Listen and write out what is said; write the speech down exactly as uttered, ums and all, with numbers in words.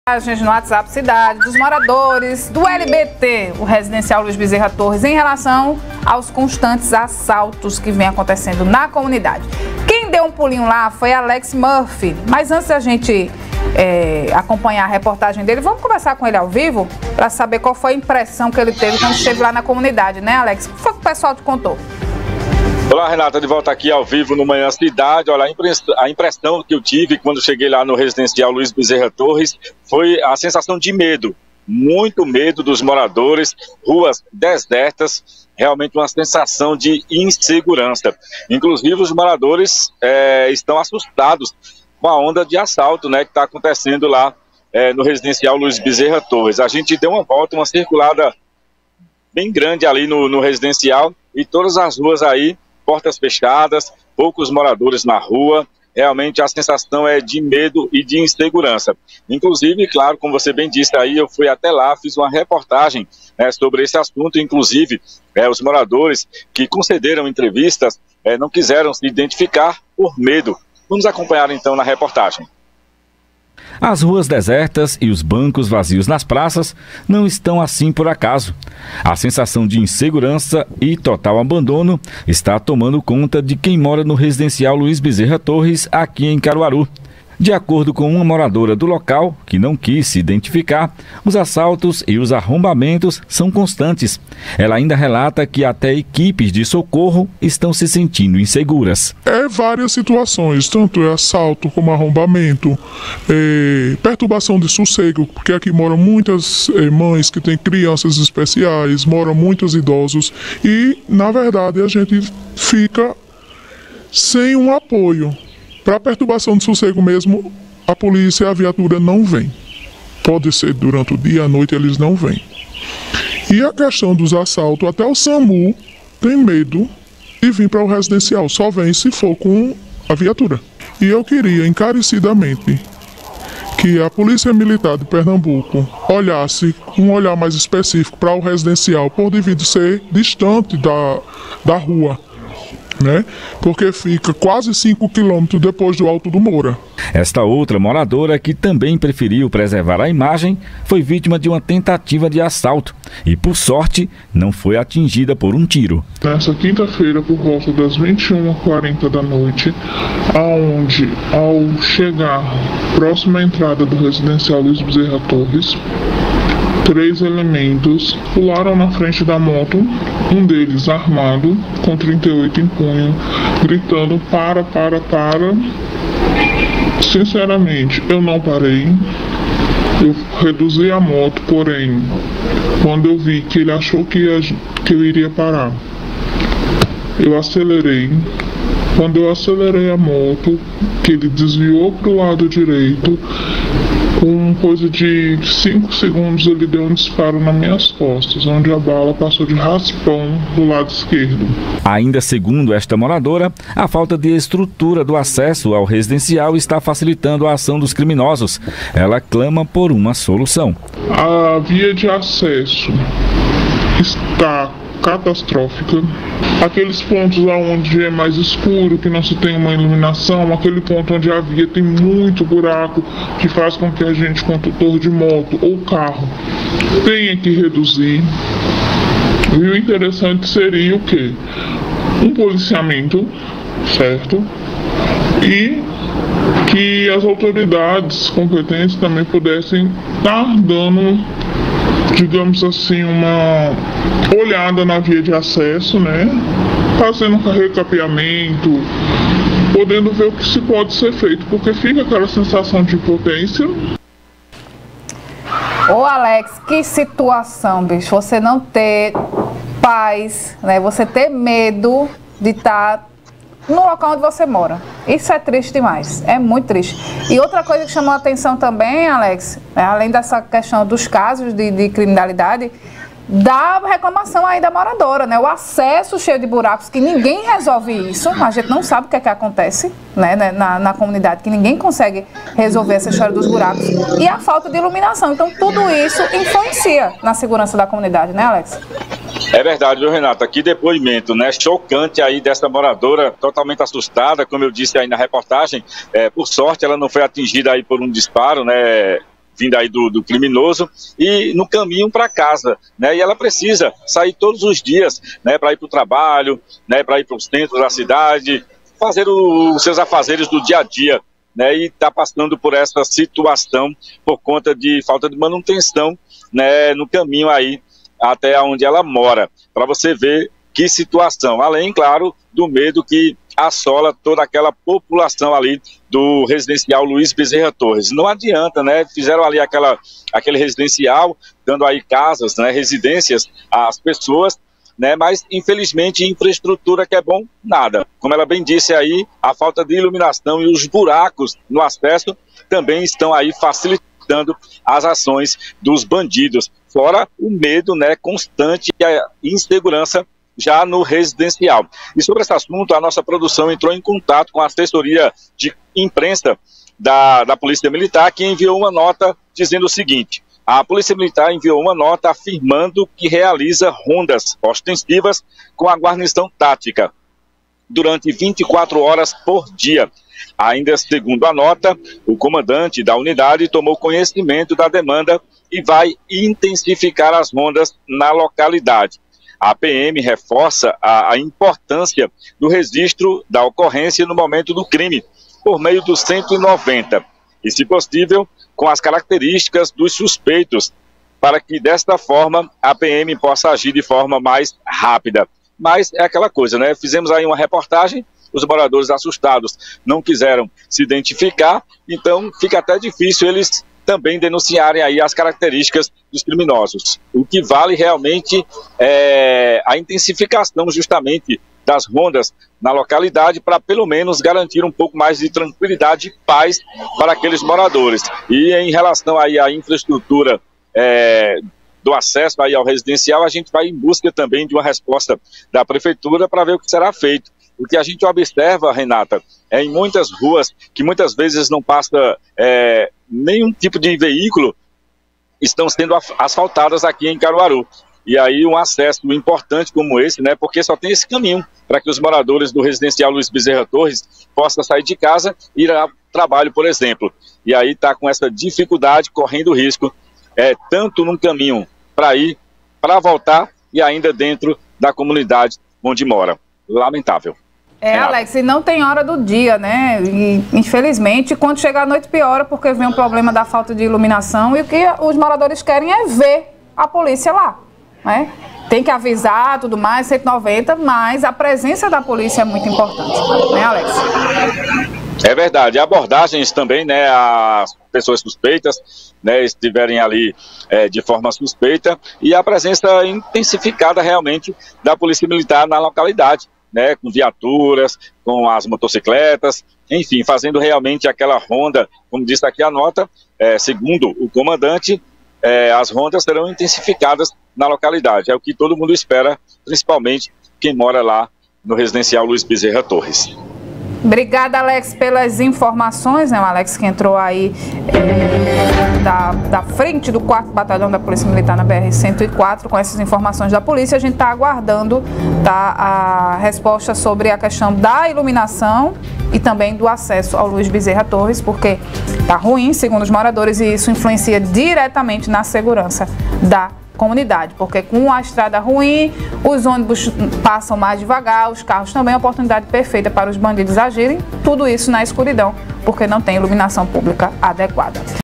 No WhatsApp Cidade, dos moradores do L B T, o residencial Luiz Bezerra Torres, em relação aos constantes assaltos que vem acontecendo na comunidade. Quem deu um pulinho lá foi Alex Murphy, mas antes da gente é, acompanhar a reportagem dele, vamos conversar com ele ao vivo para saber qual foi a impressão que ele teve quando esteve lá na comunidade, né, Alex? O que foi que o pessoal te contou? Olá, Renata, de volta aqui ao vivo no Manhã Cidade. Olha, a impressão que eu tive quando cheguei lá no residencial Luiz Bezerra Torres foi a sensação de medo, muito medo dos moradores, ruas desertas, realmente uma sensação de insegurança. Inclusive, os moradores é, estão assustados com a onda de assalto, né, que está acontecendo lá é, no residencial Luiz Bezerra Torres. A gente deu uma volta, uma circulada bem grande ali no, no residencial e todas as ruas aí, portas fechadas, poucos moradores na rua, realmente a sensação é de medo e de insegurança. Inclusive, claro, como você bem disse aí, eu fui até lá, fiz uma reportagem né, sobre esse assunto, inclusive é, os moradores que concederam entrevistas é, não quiseram se identificar por medo. Vamos acompanhar então na reportagem. As ruas desertas e os bancos vazios nas praças não estão assim por acaso. A sensação de insegurança e total abandono está tomando conta de quem mora no residencial Luiz Bezerra Torres, aqui em Caruaru. De acordo com uma moradora do local, que não quis se identificar, os assaltos e os arrombamentos são constantes. Ela ainda relata que até equipes de socorro estão se sentindo inseguras. É várias situações, tanto é assalto como arrombamento, é, perturbação de sossego, porque aqui moram muitas é, mães que têm crianças especiais, moram muitos idosos e, na verdade, a gente fica sem um apoio. Para perturbação de sossego mesmo, a polícia e a viatura não vem. Pode ser durante o dia, à noite eles não vêm. E a questão dos assaltos, até o SAMU tem medo de vir para o residencial, só vem se for com a viatura. E eu queria encarecidamente que a Polícia Militar de Pernambuco olhasse um olhar mais específico para o residencial, por devido ser distante da, da rua. Né? Porque fica quase cinco quilômetros depois do Alto do Moura. Esta outra moradora, que também preferiu preservar a imagem, foi vítima de uma tentativa de assalto e, por sorte, não foi atingida por um tiro. Nessa quinta-feira, por volta das vinte e uma e quarenta da noite, aonde, ao chegar próximo à entrada do residencial Luiz Bezerra Torres, três elementos pularam na frente da moto, um deles armado, com trinta e oito em punho, gritando para, para, para. Sinceramente, eu não parei, eu reduzi a moto, porém, quando eu vi que ele achou que, ia, que eu iria parar, eu acelerei. Quando eu acelerei a moto, que ele desviou para o lado direito, com coisa de cinco segundos ele deu um disparo nas minhas costas, onde a bala passou de raspão do lado esquerdo. Ainda segundo esta moradora, a falta de estrutura do acesso ao residencial está facilitando a ação dos criminosos. Ela clama por uma solução. A via de acesso está catastrófica. Aqueles pontos onde é mais escuro, que não se tem uma iluminação, aquele ponto onde a via tem muito buraco, que faz com que a gente, condutor de moto ou carro, tenha que reduzir. E o interessante seria o quê? Um policiamento, certo? E que as autoridades competentes também pudessem estar dando, digamos assim, uma olhada na via de acesso, né? Fazendo um recapeamento, podendo ver o que se pode ser feito, porque fica aquela sensação de impotência. Ô Alex, que situação, bicho, você não ter paz, né? Você ter medo de estar no local onde você mora. Isso é triste demais, é muito triste. E outra coisa que chamou a atenção também, Alex, é, além dessa questão dos casos de, de criminalidade, da reclamação aí da moradora, né? O acesso cheio de buracos, que ninguém resolve isso, a gente não sabe o que é que acontece, né? na, na comunidade, que ninguém consegue resolver essa história dos buracos, e a falta de iluminação. Então tudo isso influencia na segurança da comunidade, né, Alex? É verdade, viu, Renata? Que depoimento, né? Chocante aí dessa moradora, totalmente assustada, como eu disse aí na reportagem. É, por sorte, ela não foi atingida aí por um disparo, né? vindo aí do, do criminoso, e no caminho para casa, né? E ela precisa sair todos os dias, né, para ir para o trabalho, né, para ir para os centros da cidade, fazer o, os seus afazeres do dia a dia, né? E está passando por essa situação por conta de falta de manutenção, né, no caminho aí até onde ela mora, para você ver que situação, além, claro, do medo que assola toda aquela população ali do residencial Luiz Bezerra Torres. Não adianta, né? Fizeram ali aquela, aquele residencial, dando aí casas, né, residências às pessoas, né? Mas, infelizmente, infraestrutura que é bom, nada. Como ela bem disse aí, a falta de iluminação e os buracos no acesso também estão aí facilitando as ações dos bandidos. Fora o medo, né, constante e a insegurança já no residencial. E sobre esse assunto, a nossa produção entrou em contato com a assessoria de imprensa da, da Polícia Militar, que enviou uma nota dizendo o seguinte: a Polícia Militar enviou uma nota afirmando que realiza rondas ostensivas com a guarnição tática durante vinte e quatro horas por dia. Ainda segundo a nota, o comandante da unidade tomou conhecimento da demanda e vai intensificar as rondas na localidade. A P M reforça a, a importância do registro da ocorrência no momento do crime, por meio do cento e noventa, e, se possível, com as características dos suspeitos, para que, desta forma, a P M possa agir de forma mais rápida. Mas é aquela coisa, né? Fizemos aí uma reportagem, os moradores assustados não quiseram se identificar, então fica até difícil eles também denunciarem aí as características dos criminosos. O que vale realmente é a intensificação justamente das rondas na localidade para pelo menos garantir um pouco mais de tranquilidade e paz para aqueles moradores. E em relação aí à infraestrutura é, do acesso aí ao residencial, a gente vai em busca também de uma resposta da prefeitura para ver o que será feito. O que a gente observa, Renata, é em muitas ruas que muitas vezes não passa é, nenhum tipo de veículo, estão sendo asfaltadas aqui em Caruaru. E aí um acesso importante como esse, né, porque só tem esse caminho para que os moradores do residencial Luiz Bezerra Torres possam sair de casa e ir ao trabalho, por exemplo. E aí está com essa dificuldade, correndo risco, é, tanto num caminho para ir, para voltar e ainda dentro da comunidade onde mora. Lamentável. É, Alex, e não tem hora do dia, né? E, infelizmente, quando chega a noite piora, porque vem um problema da falta de iluminação e o que os moradores querem é ver a polícia lá, né? Tem que avisar, tudo mais, cento e noventa, mas a presença da polícia é muito importante, né, Alex? É verdade. Abordagens também, né, as pessoas suspeitas, né, estiverem ali é, de forma suspeita, e a presença intensificada realmente da Polícia Militar na localidade, né, com viaturas, com as motocicletas, enfim, fazendo realmente aquela ronda, como disse aqui a nota, é, segundo o comandante, é, as rondas serão intensificadas na localidade. É o que todo mundo espera, principalmente quem mora lá no residencial Luiz Bezerra Torres. Obrigada, Alex, pelas informações, né? O Alex que entrou aí é, da, da frente do quarto Batalhão da Polícia Militar na B R cento e quatro, com essas informações da polícia. A gente está aguardando, tá, a resposta sobre a questão da iluminação e também do acesso ao Luiz Bezerra Torres, porque está ruim, segundo os moradores, e isso influencia diretamente na segurança da comunidade, porque com a estrada ruim, os ônibus passam mais devagar, os carros também, a oportunidade perfeita para os bandidos agirem, tudo isso na escuridão, porque não tem iluminação pública adequada.